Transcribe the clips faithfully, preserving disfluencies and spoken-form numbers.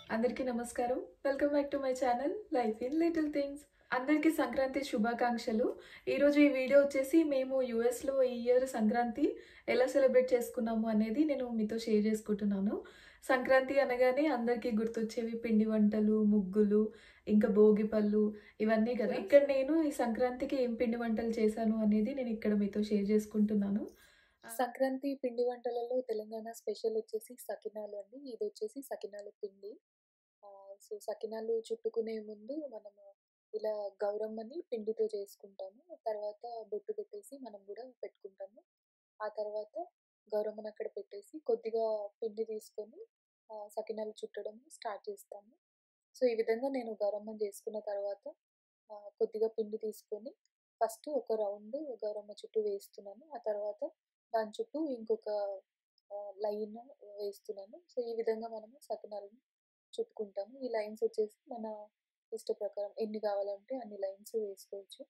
అందరికీ నమస్కారం. Welcome back to my channel life in little things. అందరికీ సంక్రాంతి శుభాకాంక్షలు. ఈరోజు ఈ వీడియో వచ్చేసి మేము యూఎస్‌లో ఈ ఇయర్ సంక్రాంతి ఎలా సెలబ్రేట్ చేసుకున్నాము అనేది నేను మీతో షేర్ చేసుకుంటున్నాను. సంక్రాంతి అనగానే అందరికీ గుర్తొచ్చేవి పిండి వంటలు, ముగ్గులు, ఇంకా భోగి పళ్ళు ఇవన్నీ కదా! ఇక్కడ నేను ఈ సంక్రాంతికి ఏం పిండి వంటలు చేశాను అనేది నేను ఇక్కడ మీతో షేర్ చేసుకుంటున్నాను. సంక్రాంతి పిండి వంటలలో తెలంగాణ స్పెషల్ వచ్చేసి సకినాలు అండి. ఇది వచ్చేసి సకినాల పిండి. ఆహ్, సో, సకినాలు చుట్టుకునే ముందు మనము ఇలా గౌరమ్మని పిండితో చేసుకుంటాము. తర్వాత బొట్టు పెట్టేసి మనం గూడా పెట్టుకుంటాము. ఆ తర్వాత గౌరమ్మని అక్కడ పెట్టేసి కొద్దిగా పిండి తీసుకొని ఆహ్, సకినాలు చుట్టడం స్టార్ట్ చేస్తాము. సో, ఈ విధంగా నేను గౌరమ్మని చేసుకున్న తర్వాత ఆహ్, కొద్దిగా పిండి తీసుకొని ఫస్ట్ ఒక రౌండ్ గౌరమ్మ చుట్టూ వేస్తున్నాను. ఆ తర్వాత దాని చుట్టూ ఇంకొక ఆహ్, లైన్ వేస్తున్నాను. సో, ఈ విధంగా మనము సకినాలను చుట్టుకుంటాము. ఈ లైన్స్ వచ్చేసి మన ఇష్ట ప్రకారం ఎన్ని కావాలంటే అన్ని లైన్స్ వేసుకోవచ్చు.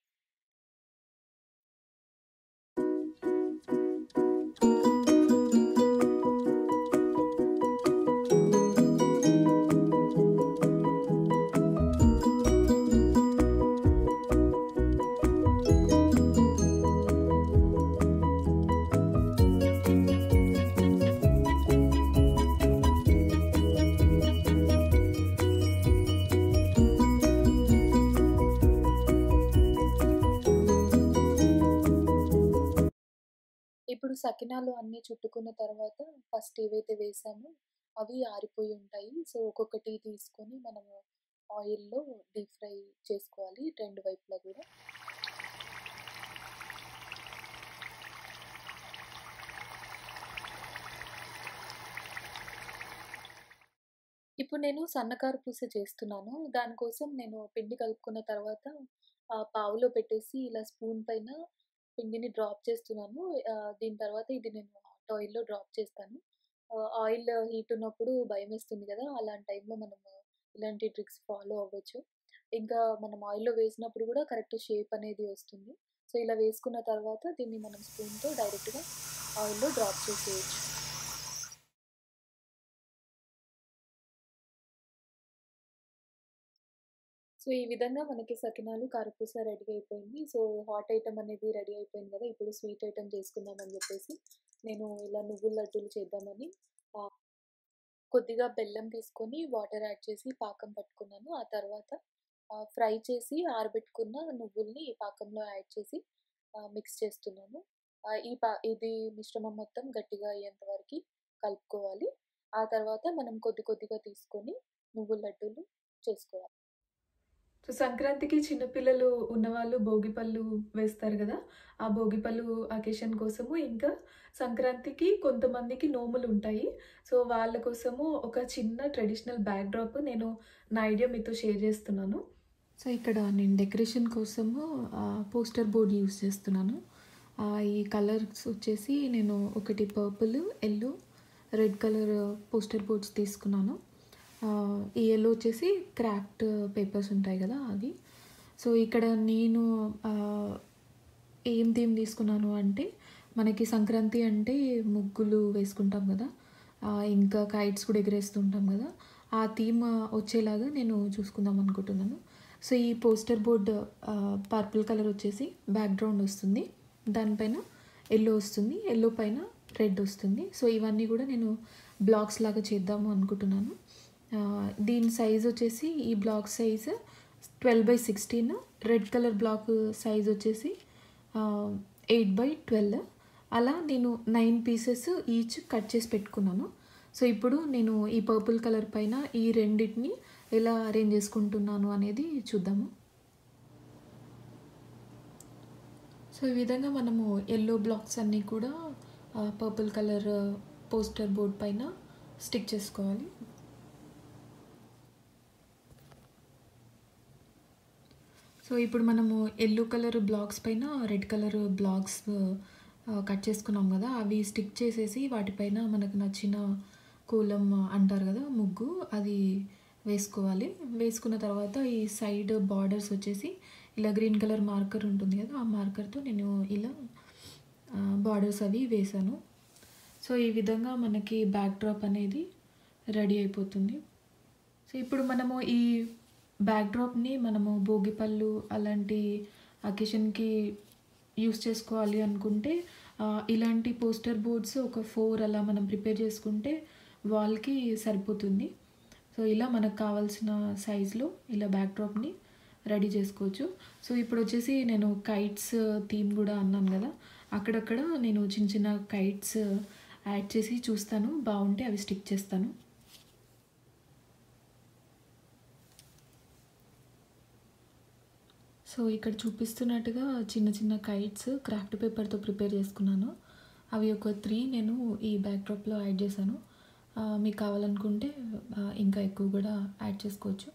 ఇప్పుడు సకినాలు అన్నీ చుట్టుకున్న తర్వాత ఫస్ట్ ఏవైతే వేసామో అవి ఆరిపోయి ఉంటాయి. సో, ఒక్కొక్కటి తీసుకొని మనము ఆయిల్‌లో డీప్ ఫ్రై చేసుకోవాలి రెండు వైపులా గూడా. ఇప్పుడు నేను సన్నకార పూస చేస్తున్నాను. దానికోసం నేను పిండి కలుపుకున్న తర్వాత ఆహ్, పావులో పెట్టేసి ఇలా స్పూన్ పైన పిండిని డ్రాప్ చేస్తున్నాను. ఆహ్, దీని తర్వాత ఇది నేను హాట్ ఆయిల్‌లో డ్రాప్ చేస్తాను. ఆహ్, ఆయిల్ హీట్ ఉన్నప్పుడు భయమేస్తుంది గదా! అలాంటి టైంలో మనము ఇలాంటి ట్రిక్స్ ఫాలో అవ్వచ్చు. ఇంకా మనం ఆయిల్‌లో వేసినప్పుడు గూడా కరెక్ట్ షేప్ అనేది వస్తుంది. సో, ఇలా వేసుకున్న తర్వాత దీన్ని మనం స్పూన్‌తో డైరెక్ట్‌గా ఆయిల్‌లో డ్రాప్ చేసేయొచ్చు. సో, ఈ విధంగా మనకి సకినాలు, కారపూస రెడీ అయిపోయింది. సో, హాట్ ఐటెమ్ అనేది రెడీ అయిపోయింది గదా! ఇప్పుడు స్వీట్ ఐటెమ్ చేసుకుందామని జెప్పేసి నేను ఇలా నువ్వుల లడ్డూలు చేద్దామని ఆహ్, కొద్దిగా బెల్లం తీసుకొని వాటర్ యాడ్ చేసి పాకం పట్టుకున్నాను. ఆ తర్వాత ఆహ్, ఫ్రై చేసి ఆరబెట్టుకున్న నువ్వుల్ని ఈ పాకంలో యాడ్ చేసి ఆహ్, మిక్స్ చేస్తున్నాను. ఆహ్, ఈ పా ఇది మిశ్రమం మొత్తం గట్టిగా అయ్యేంత వరకి కలుపుకోవాలి. ఆ తర్వాత మనం కొద్ది కొద్దిగా తీసుకొని నువ్వుల లడ్డూలు చేసుకోవాలి. సో, సంక్రాంతికి చిన్న పిల్లలు ఉన్నవాళ్ళు భోగిపళ్ళు వేస్తారు గదా! ఆ భోగిపళ్ళు అకేషన్ కోసము, ఇంకా సంక్రాంతికి కొంతమందికి నోములుంటాయి. సో, వాళ్ళ కోసము ఒక చిన్న ట్రెడిషనల్ బ్యాక్‌డ్రాప్ నేను నా ఐడియా మీతో షేర్ జేస్తున్నాను. సో, ఇక్కడ నేను డెకరేషన్ కోసము ఆహ్, పోస్టర్ బోర్డ్ యూజ్ చేస్తున్నాను. ఆహ్, ఈ కలర్స్ వచ్చేసి నేను ఒకటి purple, yellow, red colour poster boards తీసుకున్నాను. ఆహ్, ఈ యెల్లో వచ్చేసి క్రాఫ్ట్ పేపర్స్ ఉంటాయి గదా! అవి. సో, ఇక్కడ నేను ఆహ్, ఏం థీమ్ తీసుకున్నాను అంటే, మనకి సంక్రాంతి అంటే ముగ్గులు వేసుకుంటాం గదా! ఆహ్, ఇంకా కైట్స్ కూడా ఎగరేస్తుంటాం గదా! ఆ థీమ్ వచ్చేలాగా నేను చూసుకుందాం అనుకుంటున్నాను. సో, ఈ poster board ah, purple colour వచ్చేసి బ్యాక్‌గ్రౌండ్ వస్తుంది. దానిపైన యెల్లో వస్తుంది. యెల్లో పైన రెడ్ వస్తుంది. సో, ఇవన్నీ గూడా నేను బ్లాక్స్ లాగా చేద్దాము అనుకుంటున్నాను. ఆహ్, దీని సైజ్ వచ్చేసి ఈ block size twelve by sixteen, red colour block size వచ్చేసి ఆహ్, ఎయిట్ బై ట్వెల్వ్. అలా నేను నైన్ పీసెస్ ఈచ్ కట్ చేసి పెట్టుకున్నాను. సో, ఇప్పుడు నేను ఈ పర్పుల్ కలర్ పైన ఈ రెండిటిని ఎలా అరేంజ్ చేసుకుంటున్నాను అనేది చూద్దాము. సో, ఈ విధంగా మనము యెల్లో బ్లాక్స్ అన్నీ కూడా ah, purple colour poster board పైన స్టిక్ చేసుకోవాలి. సో, ఇప్పుడు మనము యెల్లో కలర్ బ్లాక్స్ పైన red colour blocks ah, cut చేసుకున్నాం గదా! అవి స్టిక్ చేసేసి వాటిపైన మనకు నచ్చిన కోలం అంటారు గదా! ముగ్గు అది వేసుకోవాలి. వేసుకున్న తర్వాత ఈ సైడ్ బార్డర్స్ వచ్చేసి ఇలా గ్రీన్ కలర్ మార్కర్ ఉంటుంది గదా! ఆ మార్కర్‌తో నేను ఇలా ఆహ్, బార్డర్స్ అవి వేశాను. సో, ఈ విధంగా మనకి బ్యాక్ డ్రాప్ అనేది రెడీ అయిపోతుంది. సో ఇప్పుడు మనము ఈ బ్యాక్‌డ్రాప్‌ని మనము భోగిపళ్ళు అలాంటి అకేషన్‌కి యూజ్ చేసుకోవాలి అనుకుంటే ఆహ్, ఇలాంటి పోస్టర్ బోర్డ్స్ ఒక నాలుగు అలా మనం ప్రిపేర్ చేసుకుంటే వాల్‌కి సరిపోతుంది. సో ఇలా మనకు కావాల్సిన సైజులో ఇలా బ్యాక్‌డ్రాప్‌ని రెడీ చేసుకోవచ్చు. సో ఇప్పుడొచ్చేసి నేను కైట్స్ థీమ్ గూడా అన్నాను గదా! అక్కడక్కడ నేను చిన్న చిన్న కైట్స్ యాడ్ చేసి చూస్తాను. బావుంటే అవి స్టిక్ చేస్తాను. సో ఇక్కడ చూపిస్తున్నట్టుగా చిన్న చిన్న కైట్స్ క్రాఫ్ట్ పేపర్‌తో ప్రిపేర్ చేసుకున్నాను. అవి ఒక మూడు నేను ఈ బ్యాక్‌డ్రాప్‌లో యాడ్ చేశాను. ఆహ్, మీకు కావాలనుకుంటే ఆహ్, ఇంకా ఎక్కువ గూడా యాడ్ చేసుకోవచ్చు.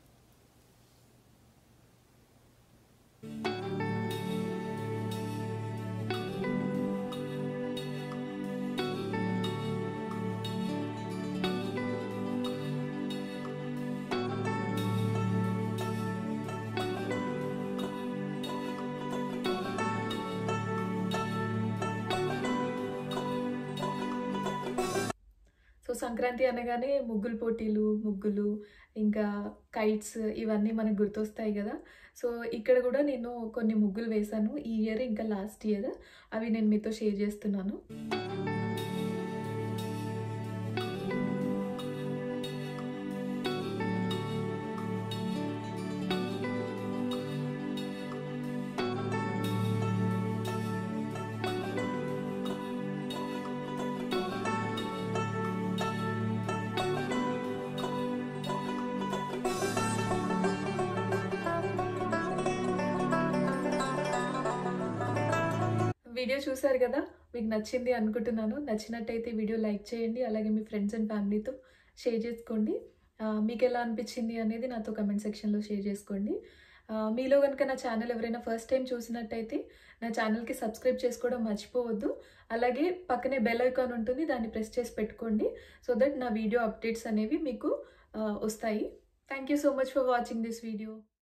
సో సంక్రాంతి అనగానే ముగ్గుల పోటీలు, ముగ్గులు, ఇంకా కైట్స్ ఇవన్నీ మనకు గుర్తొస్తాయి గదా! సో ఇక్కడ గూడా నేను కొన్ని ముగ్గులు వేశాను. ఈ ఇయర్ ఇంకా లాస్ట్ ఇయర్. అవి నేను మీతో షేర్ జేస్తున్నాను. వీడియో చూసారు కదా! మీకు నచ్చింది అనుకుంటున్నాను. నచ్చినట్టయితే వీడియో లైక్ చేయండి. అలాగే మీ ఫ్రెండ్స్ అండ్ ఫ్యామిలీతో షేర్ చేసుకోండి. ఆహ్, మీకెలా అనిపించింది అనేది నాతో కామెంట్ సెక్షన్‌లో షేర్ చేసుకోండి. ఆహ్, మీలో గనుక నా ఛానల్ ఎవరైనా ఫస్ట్ టైమ్ చూసినట్టయితే నా ఛానల్‌కి సబ్స్క్రైబ్ చేసుకోవడం మర్చిపోవద్దు. అలాగే పక్కనే బెల్ ఐకాన్ ఉంటుంది. దాన్ని ప్రెస్ చేసి పెట్టుకోండి. సో దట్ నా వీడియో అప్డేట్స్ అనేవి మీకు ఆహ్, వస్తాయి. Thank you so much for watching this video.